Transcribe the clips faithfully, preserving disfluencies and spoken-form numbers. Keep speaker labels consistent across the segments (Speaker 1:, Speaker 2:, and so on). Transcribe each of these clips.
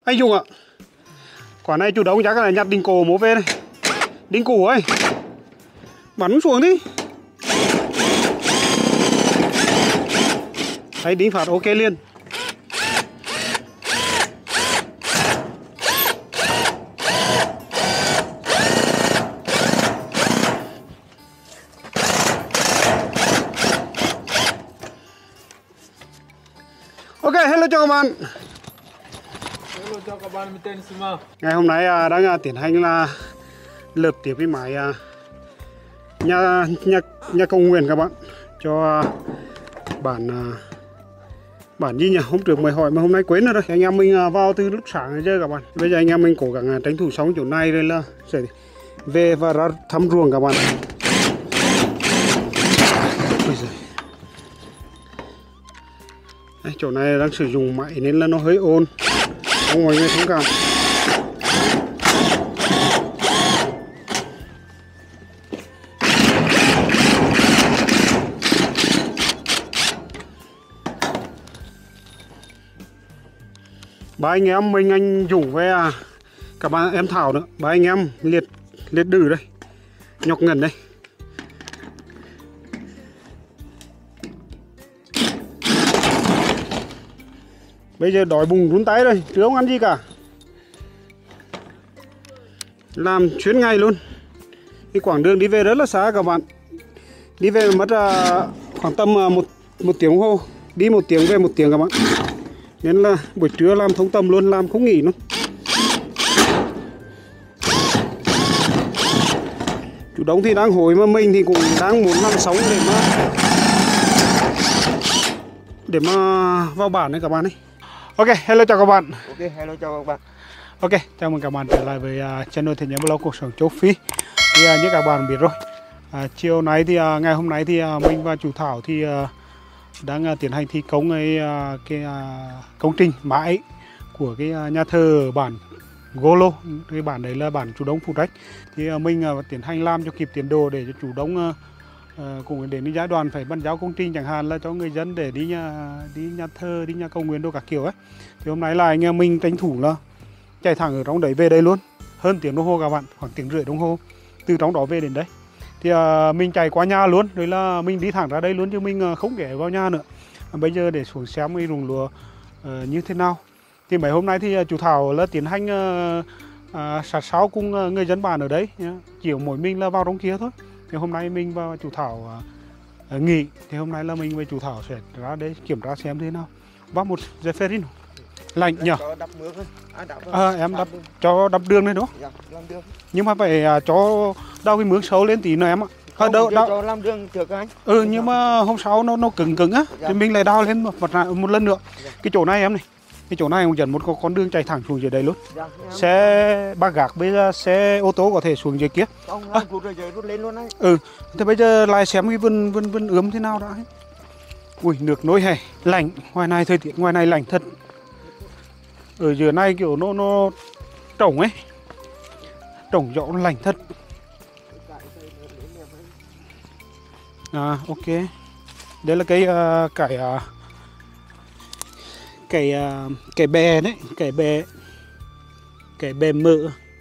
Speaker 1: Anh Dung ạ, quả này chủ động chắc là nhặt đinh cổ mố về đây. Đinh cổ ấy, bắn xuống đi. Đấy, đinh phạt ok liền. Ok, hello cho các bạn.
Speaker 2: Hello cho các bạn, mình tên Sima.
Speaker 1: Ngày hôm nay à, đang à, tiến hành là lợp tiếp cái máy à, nhà nhà nhà cầu nguyện các bạn cho à, bản à, bản gì nhỉ? Hôm trước mới hỏi mà hôm nay quên rồi. Anh em mình à, vào từ lúc sáng chơi các bạn. Bây giờ anh em mình cố gắng à, tranh thủ xong chỗ này rồi là sẽ về và ra thăm ruộng các bạn. Đấy, chỗ này đang sử dụng máy nên là nó hơi ồn, mong mọi người thông cảm. Ba anh em mình, anh Dũng với à, cả ba em Thảo nữa, ba anh em liệt liệt đử đây, nhọc ngần đây. Bây giờ đói bụng run tay rồi, chứ không ăn gì cả. Làm chuyến ngày luôn. Cái quãng đường đi về rất là xa các bạn. Đi về mất uh, khoảng tầm uh, một, một tiếng đồng hồ. Đi một tiếng về một tiếng các bạn. Nên là buổi trưa làm thông tầm luôn, làm không nghỉ luôn. Chủ Đông thì đang hối mà mình thì cũng đang muốn làm sống để mà Để mà vào bản đấy các bạn ấy. Ok, hello chào các bạn.
Speaker 2: Ok, hello chào các bạn.
Speaker 1: Ok, chào mừng các bạn trở lại với uh, channel Thiện Nhân Blog Cuộc Sống Châu Phi. Thì uh, như các bạn biết rồi, uh, chiều nay thì uh, ngày hôm nay thì uh, mình và chủ Thảo thì uh, đang uh, tiến hành thi công cái, uh, cái uh, công trình mái của cái uh, nhà thờ bản Golo. Cái bản đấy là bản chủ Đông phụ trách. Thì uh, mình uh, tiến hành làm cho kịp tiến độ để cho chủ Đông uh, uh, cũng đến giai đoạn phải bàn giao công trình, chẳng hạn là cho người dân để đi nhà đi nhà thờ, đi nhà cầu nguyện đồ các kiểu ấy. Thì hôm nay là anh em mình tranh thủ là chạy thẳng ở trong đấy về đây luôn, hơn tiếng đồng hồ các bạn, khoảng tiếng rưỡi đồng hồ từ trong đó về đến đây. Thì uh, mình chạy qua nhà luôn, rồi là mình đi thẳng ra đây luôn chứ mình uh, không ghé vào nhà nữa. Uh, bây giờ để xuống xem cái ruộng lúa uh, như thế nào. Thì mấy hôm nay thì uh, chủ Thảo là tiến hành uh, uh, sát sao cùng uh, người dân bản ở đấy nhá. Chiều mỗi mình là vào trong kia thôi. Thì hôm nay mình và chủ Thảo uh, uh, nghỉ. Thì hôm nay là mình với chủ Thảo sẽ ra đây kiểm tra xem thế nào. Bắt một dây ferrin lạnh nhỉ? À, em đắp cho đắp đường này đó.
Speaker 2: Dạ, làm đường.
Speaker 1: Nhưng mà phải à, cho đào cái mướn sâu lên tí nữa em ạ.
Speaker 2: Không,
Speaker 1: đâu,
Speaker 2: đào... cho làm đường trước anh.
Speaker 1: Ừ, nhưng mà hôm sau nó nó cứng cứng á, dạ. Thì mình lại đào lên một, một, một lần nữa. Dạ. Cái chỗ này em này, cái chỗ này cũng dẫn một con đường chạy thẳng xuống dưới đây luôn. Dạ, em... Xe ba gác bây giờ xe ô tô có thể xuống dưới kia.
Speaker 2: Không, à. Rồi dưới rút lên luôn anh.
Speaker 1: Ừ, thế bây giờ lại xem cái vườn vườn vườn ướm thế nào đã. Ui, nước nối hè, lạnh, ngoài này thời tiết ngoài này lạnh thật. Ở dưới này kiểu nó nó trồng ấy, trồng gió nó lạnh thật. À, ok, đây là cái uh, cải uh, cải uh, cải bè đấy, cải bè cải bè mỡ.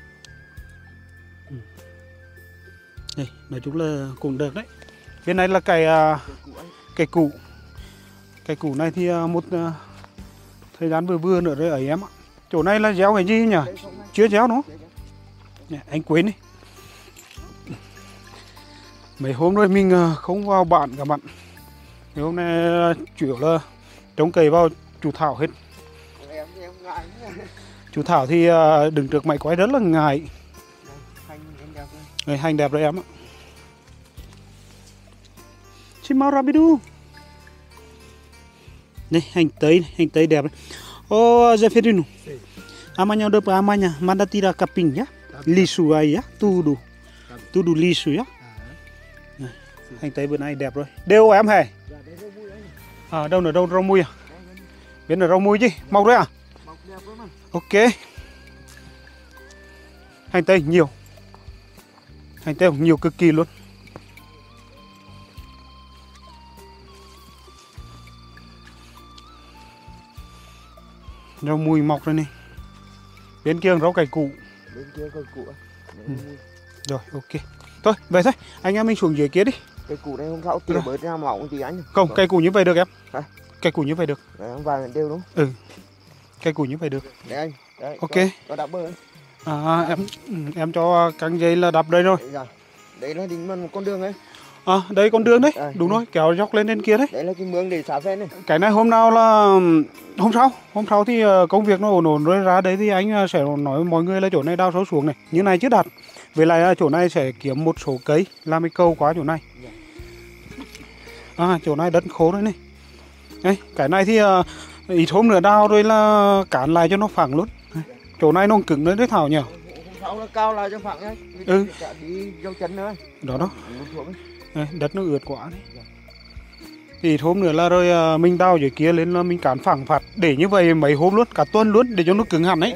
Speaker 1: Đây, nói chung là cũng được đấy. Bên này là cải uh, cải củ. Cải củ này thì uh, một uh, thời gian vừa vừa nữa rồi ấy em ạ. Chỗ này là gieo cái gì nhỉ? Chưa gieo nó. Anh quên đi. Mấy hôm rồi mình không vào bản các bạn. Mấy hôm nay chủ yếu là trông cậy vào chủ Thảo hết. Chủ Thảo thì đứng trước máy quay rất là ngại. Người hành đẹp rồi em ạ. Xin mau ra bidu. Đây, hành tây, hành tây đẹp đấy. Oh, Zeferino. Amanhã eu dou para amanhã. Manda tirar capim, já? Lixo aí, já? Tudo. Tudo lixo, já? Hành tây bữa nay đẹp rồi. Đều em hề. À, đâu nữa đâu rau mui à? Bên là rau mui chứ, mọc đấy à? Ok. Hành tây nhiều. Hành tây nhiều cực kỳ luôn. Rau mùi mọc rồi này. Bên kia rau cải củ.
Speaker 3: Bên kia cây củ.
Speaker 1: Ừ. Rồi, ok. Thôi, về thôi. Anh em mình xuống dưới kia đi.
Speaker 3: Cây củ này hôm sau tỉa bớt ra mỏng tí anh.
Speaker 1: Không, cây củ như vậy được em.
Speaker 3: Hả?
Speaker 1: Cây củ như vậy được.
Speaker 3: Đấy, không vài đều đúng.
Speaker 1: Ừ. Cây củ như vậy được.
Speaker 3: Đấy anh. Đấy,
Speaker 1: Ok.
Speaker 3: Cho, cho đắp bơ.
Speaker 1: À, em em cho căng dây là đập đây rồi.
Speaker 3: Đấy, đấy là đỉnh một con đường ấy.
Speaker 1: À, đây con đường đấy.
Speaker 3: À,
Speaker 1: Đúng rồi, kéo dốc lên trên kia đấy.
Speaker 3: đấy là cái mương để xả ven này.
Speaker 1: Cái này hôm nào là hôm sau, hôm sau thì công việc nó ổn ổn rồi ra đấy thì anh sẽ nói mọi người là chỗ này đào sâu xuống này, như này chứ đạt. Với lại chỗ này sẽ kiếm một số cây làm cái cầu qua chỗ này. À, chỗ này đất khô đấy này. Đây, cái này thì uh, ít hôm nữa đào rồi là cản lại cho nó phẳng luôn. Đây, chỗ này nó cứng đấy đấy Thảo nhỉ.
Speaker 3: Hôm sau nó cao lại cho phẳng ấy.
Speaker 1: Ừ.
Speaker 3: Đi dâu chân nữa.
Speaker 1: Đó đó. Đây, đất nó ướt quá đấy. Thì hôm nữa là rồi mình đào dưới kia lên là mình cán phẳng phạt để như vậy mấy hôm luôn, cả tuần luôn để cho nó cứng hẳn ấy.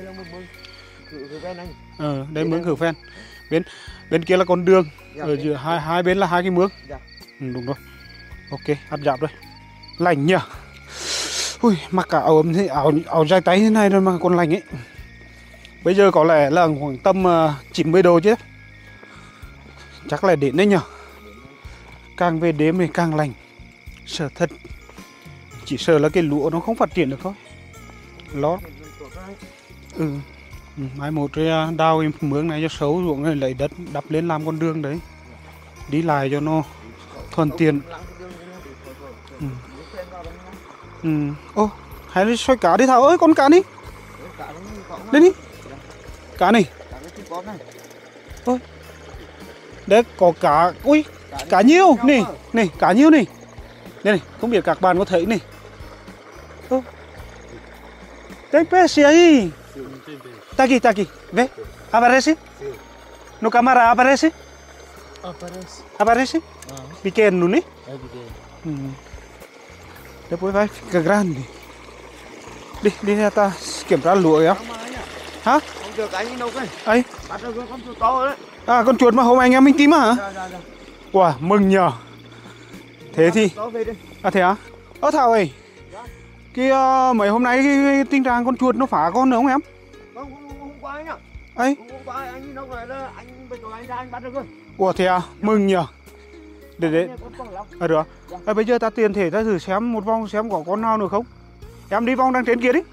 Speaker 1: Ờ, đây mương khử ven. Bên bên kia là con đường, ở giữa hai hai bên là hai cái mương. Ừ, đúng rồi. Ok, áp dạp rồi. Lạnh nhỉ. Ui, mặc cả áo ấm thế, áo áo dài tay thế này rồi mà còn lạnh ấy. Bây giờ có lẽ là khoảng tầm chín mươi độ chứ. Chắc là đến đấy nhỉ. Càng về đêm thì càng lạnh. Sợ thật. Chỉ sợ là cái lúa nó không phát triển được thôi. Lót. Ừ. Ừ, mai một rồi đào cái mương này cho xấu ruộng này lấy đất đắp lên làm con đường đấy. Đi lại cho nó thuận tiện. Ừ. Ừ. Ô, hay là xoay cá đi Thảo ơi, con cá đi. Lên đi. Cá này. Ôi. Đấy có cá. Ui, cá nhiều nè, nè, cá nhiều nè. Đây này, không biết các bạn có thấy này. Ô. Tem peixe aí. Tá aqui, tá aqui. Vê? Aparece? No câmera aparece?
Speaker 2: Aparece.
Speaker 1: Aparece?
Speaker 2: Ah,
Speaker 1: Pequeno, né?
Speaker 2: é pequeno.
Speaker 1: Ừ. Depois vai ficar grande. Đi, đi theo ta kiểm tra lúa kìa. Hả?
Speaker 3: Không được anh đâu cái.
Speaker 1: Ấy.
Speaker 3: Bắt được con chuột to đấy.
Speaker 1: À, con chuột mà hôm anh em mình tím hả?
Speaker 3: Dạ, dạ, dạ.
Speaker 1: Wow, mừng nhờ. Thế thì. À thế à? Ơ Thảo ơi. Cái uh, mấy hôm nay cái, cái tình trạng con chuột nó phá con nữa không em?
Speaker 3: Không, hôm, hôm qua anh ạ.
Speaker 1: Ấy.
Speaker 3: Hôm qua anh đâu rồi là anh bây giờ anh ra anh bắt được rồi.
Speaker 1: Ủa thế à? Mừng nhờ. Để để. À được. À, bây giờ ta tiền thể ta thử xem một vòng xem có con nào nữa không? Em đi vòng đằng trên kia đi.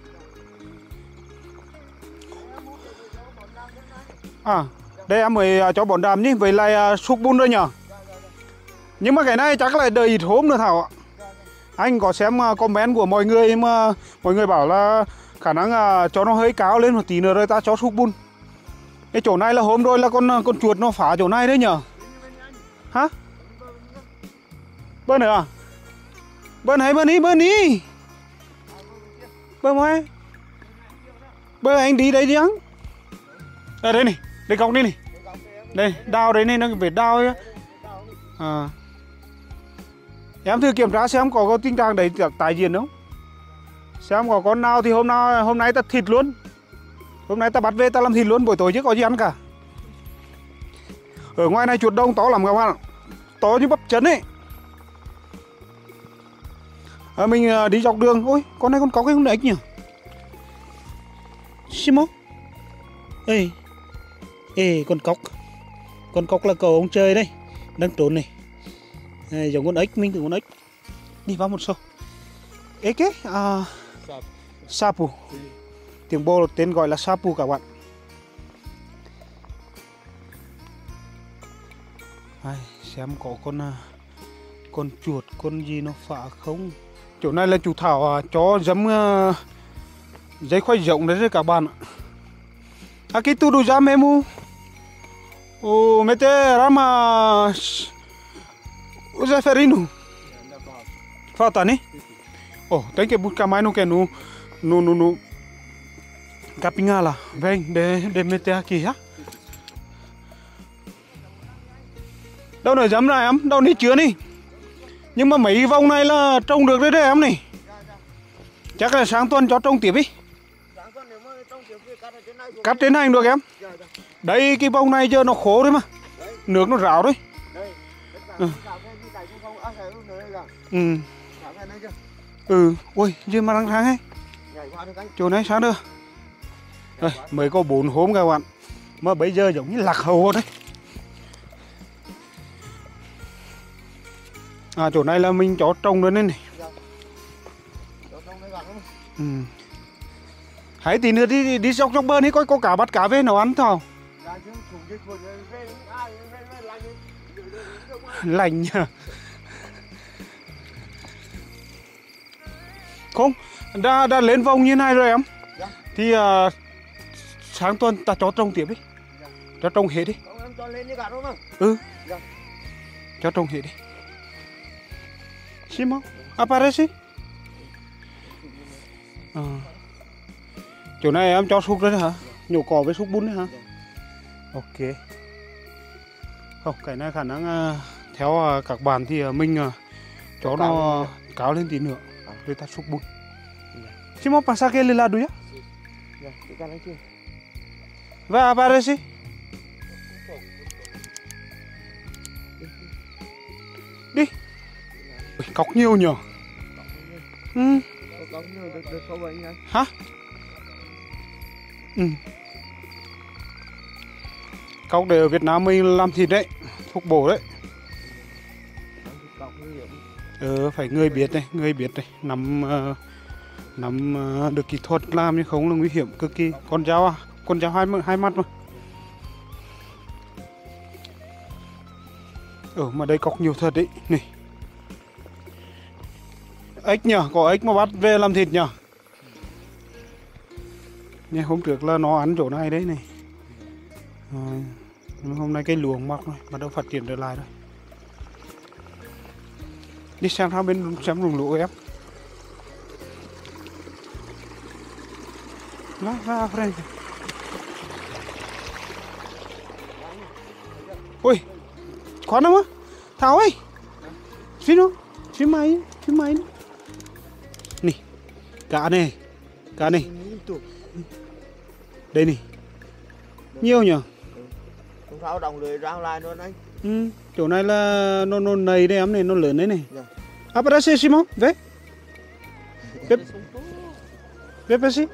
Speaker 1: À, đây em mới uh, cho bọn đàm nhỉ, với lại uh, xúc bùn rồi nhờ. Nhưng mà cái này chắc là đợi ít hôm nữa Thảo ạ. Anh có xem uh, comment của mọi người mà mọi người bảo là khả năng uh, cho nó hơi cao lên một tí nữa rồi ta cho xúc bùn. Cái chỗ này là hôm rồi là con con chuột nó phá chỗ này đấy nhờ. Hả? Bơn nữa à? Bơn hay bơn đi, bơn đi. Bơn mai. Bơn anh đi đây đi ăn. À đây này, đây góc đây này. Đây, đào đấy này nó phải đào ấy. À. Em thử kiểm tra xem có, có tình trạng đấy tái diễn không. Xem có con nào thì hôm nào hôm nay ta thịt luôn. Hôm nay ta bắt về ta làm thịt luôn, buổi tối chứ có gì ăn cả. Ở ngoài này chuột đông to lắm các bạn ạ. To như bắp chân ấy. À, mình đi dọc đường. Ôi, con này con có cái con ếch nhỉ. Simo. Ê. Ê, con cóc. Con cóc là cậu ông chơi đây. Đang trốn này. À, giống con ếch, mình tưởng con ếch. Đi vào một số. Ếch ấy. À, sapu. Tiếng Bồ tên gọi là sapu các bạn. Ai, xem có con con chuột, con gì nó phá không. Chỗ này là chủ Thảo cho giấm uh, giấy khoai rộng đấy các bạn ạ. Aqui tudo já mesmo. O meter rama o Zeferino. Falta né? Oh, tem que buscar mais no que no no no no capinhala. Vem, để để meter aqui ha. Đâu nữa giấm này em, đâu ní chứa đi. Nhưng mà mấy vòng này là trồng được đấy đấy em này. Chắc là sáng tuần cho trồng tiếp đi. Cắt trên này được em. Đây cái vòng này giờ nó khô đấy mà. Nước nó ráo đấy. Ừ. Ừ. Ừ. Ui, giờ mà đang sáng ấy. Chỗ này sáng được. Đây, mới có bốn hôm các bạn mà bây giờ giống như lạc hậu đấy. À chỗ này là mình cho trồng luôn đấy này. Ừ. Hãy tí nữa đi đi dọc dọc bờ đi coi có cá bắt cá về nấu ăn thảo. Lạnh nhờ. Không, đã đã lên vòng như này rồi em.
Speaker 3: Dạ.
Speaker 1: Thì uh, sáng tuần ta cho trồng tiếp đi.
Speaker 3: Dạ.
Speaker 1: Cho trồng hết đi.
Speaker 3: Không, em cho lên đi cả đúng không?
Speaker 1: Ừ.
Speaker 3: Dạ.
Speaker 1: Cho trồng hết đi. Simo, aparece. À. Chỗ này em cho súc đấy hả? Nhổ cỏ với súc bún đấy hả?
Speaker 3: Dạ.
Speaker 1: Ok. Không, cái này khả năng uh, theo uh, các bạn thì uh, mình uh, cho nó cáo lên tí nữa. Rồi ta súc bún. Simo, pasa que le lado ya?
Speaker 3: Dạ, chị can chưa?
Speaker 1: Va aparece. Đi. Ui, cọc nhiều nhờ. Ừ.
Speaker 3: Cọc nhiều được được sâu vậy anh.
Speaker 1: Hả? Ừ. Cọc để ở Việt Nam mình làm thịt đấy, thuốc bổ đấy. Ừ, phải người biết đây, người biết đây, nắm uh, nắm uh, được kỹ thuật làm chứ không là nguy hiểm cực kỳ. Con dao à? Con dao hai hai mắt mà. Ừ, mà đây cọc nhiều thật đấy, này. Ếch nhờ, có ếch mà bắt về làm thịt nhờ. Nha, hôm trước là nó ăn chỗ này đấy này. À, hôm nay cái luồng mọc rồi, bắt đầu phát triển trở lại rồi. Đi xem thang bên xem rừng lũ em. Lá va frente. Ui, khoan không á? Thảo ơi, phim không? Phim máy, phim máy. Nè, cá này, cá này. Đây này, nhiều nhỉ?
Speaker 3: Không sao đồng lưới ra lại luôn anh.
Speaker 1: Ừ, chỗ này là nó nó nầy đấy em này, nó lớn đấy này.
Speaker 3: Dạ.
Speaker 1: Aparece Simão, vê. Vê. Vê Pesi.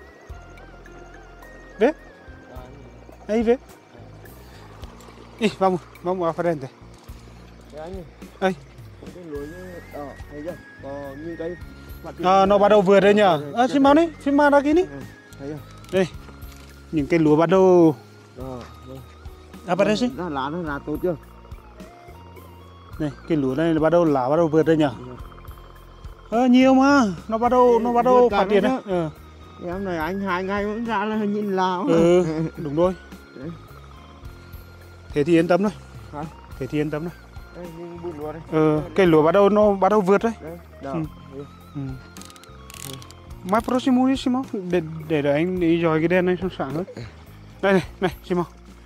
Speaker 1: Vê. Aí vê. Ih, vamos, vamos à frente.
Speaker 3: Đấy anh.
Speaker 1: Đây.
Speaker 3: Cái lưới đó, thấy chưa? Có như cái
Speaker 1: À, nó bắt đầu vượt rồi nhờ. À, Simão đấy, phim ma ra kia đi.
Speaker 3: Thấy chưa?
Speaker 1: Đây. Những cái lúa bắt đầu.
Speaker 3: Đó.
Speaker 1: Aparece.
Speaker 3: Nó lá nó là tốt chưa?
Speaker 1: Này, cái lúa này bắt đầu lá bắt đầu vượt rồi nhờ. Ờ, nhiều mà, nó bắt đầu nó bắt đầu phát triển đấy. Ừ.
Speaker 3: Em này anh hai ngày vẫn ra là nhìn lào.
Speaker 1: Ừ, đúng rồi.
Speaker 3: Đấy.
Speaker 1: Thế thì yên tâm thôi.
Speaker 3: Hả?
Speaker 1: Thế thì yên tâm thôi.
Speaker 3: Đây, nhìn bùn lúa đây.
Speaker 1: Ừ, cái lúa bắt đầu nó bắt đầu vượt đấy.
Speaker 3: Đấy, đó.
Speaker 1: Ừ. Ừ. Mais próximo đi Simão, để để để anh đi dòi cái đèn này sang sáng hơn. Đây này, này Simão.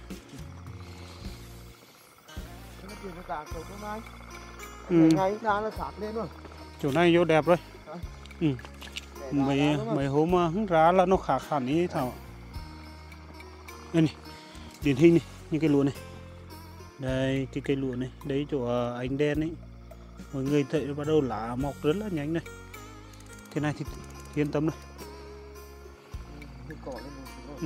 Speaker 1: Ừ.
Speaker 3: Ngày ra nó sạt lên rồi.
Speaker 1: Chỗ này vô đẹp rồi.
Speaker 3: Hả?
Speaker 1: Ừ. Mấy mấy hôm mà hứng ra là nó khác hẳn đi Thảo. Đây này, điển hình này, như cái lúa này. Đây, cái cây lúa này, đấy chỗ ánh đen ấy. Mọi người thấy bắt đầu lá mọc rất là nhanh này. Thế này thì yên tâm rồi. Ừ.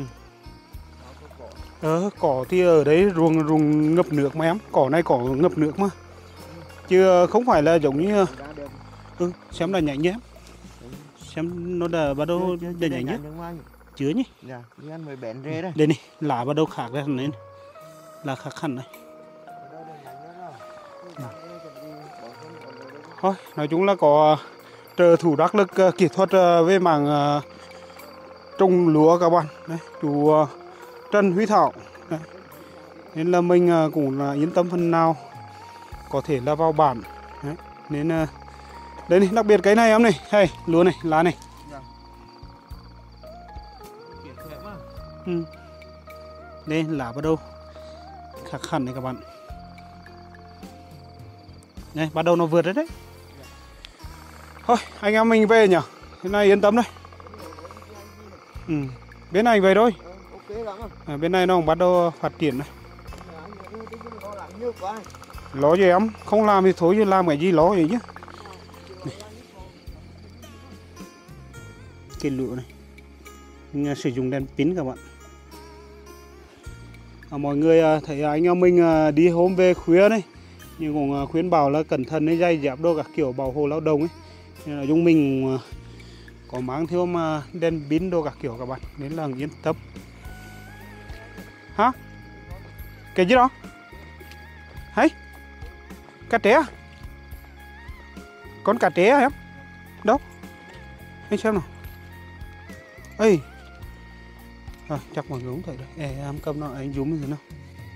Speaker 1: Ờ, cỏ thì ở đấy ruộng ruộng ngập nước mà em, cỏ này cỏ ngập nước mà. Chứ không phải là giống như ừ, xem là nhánh nhé em. Xem nó đã bắt đầu đã nhánh nhé. Chưa nhỉ?
Speaker 3: Dạ, đi ăn mới bén rê đây.
Speaker 1: Đây này, lá bắt đầu khác ra này. Lá khác hẳn này. Thôi, nói chung là có trợ thủ đắc lực uh, kỹ thuật uh, về mảng uh, trồng lúa các bạn. Đấy, chú uh, Trần Huy Thảo. Đấy. Nên là mình uh, cũng là yên tâm phần nào có thể là vào bản. Đấy. Nên uh, đây này, đặc biệt cái này em này, hay lúa này, lá này. Ừ. Đây lá bắt đầu khác hẳn này các bạn. Đây, bắt đầu nó vượt đấy đấy. Thôi, anh em mình về nhỉ. Thế này yên tâm đấy. Ừ. Bên này về thôi. À, bên này nó cũng bắt đầu phát triển này. Ló gì em, không làm thì thôi chứ làm cái gì ló vậy chứ. Này. Cái lúa này. mình sử dụng đèn pin các bạn. À, mọi người thấy anh em mình đi hôm về khuya đấy, nhưng cũng khuyến bảo là cẩn thận với dây dép đồ các kiểu bảo hộ lao động ấy, nên là chúng mình có mang theo mà đèn pin đồ các kiểu các bạn, nên là yên tâm. Hả? Cái gì đó? Hay? Cá tré à? Con cá tré à em? Đâu? Anh xem nào. Ê, à, chắc mọi người cũng thấy đấy. Ê, em cầm nó anh zoom như thế nào.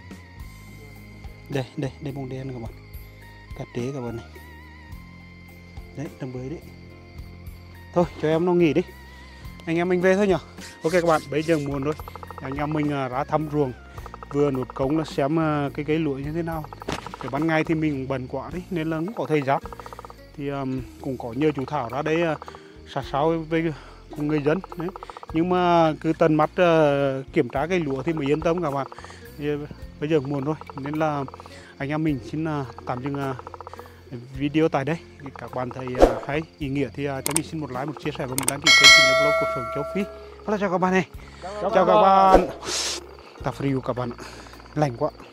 Speaker 1: Đây, đây, đây bông đen các bạn. Cá tré các bạn này. Đấy, đầm bới đấy. Thôi, cho em nó nghỉ đi. Anh em mình về thôi nhỉ. Ok các bạn, bây giờ muộn rồi. Anh em mình ra thăm ruộng, vừa nốt cống là xem cái cây lúa như thế nào. Cái ban ngày thì mình cũng bận quá đấy, nên là cũng có thời gian. Thì um, cũng có nhiều chú Thảo ra đây uh, sát sao với cùng người dân đấy. Nhưng mà cứ tận mắt uh, kiểm tra cây lúa thì mới yên tâm các bạn. Thì, uh, bây giờ muộn rồi nên là anh em mình xin uh, tạm dừng uh, video tại đây. Các bạn thấy uh, hay ý nghĩa thì uh, cho mình xin một like, một chia sẻ và một đăng ký kênh của blog Cuộc Sống Châu Phi. Hello, chào các bạn này. Chào, chào các bạn. Ta free các bạn. Lạnh quá.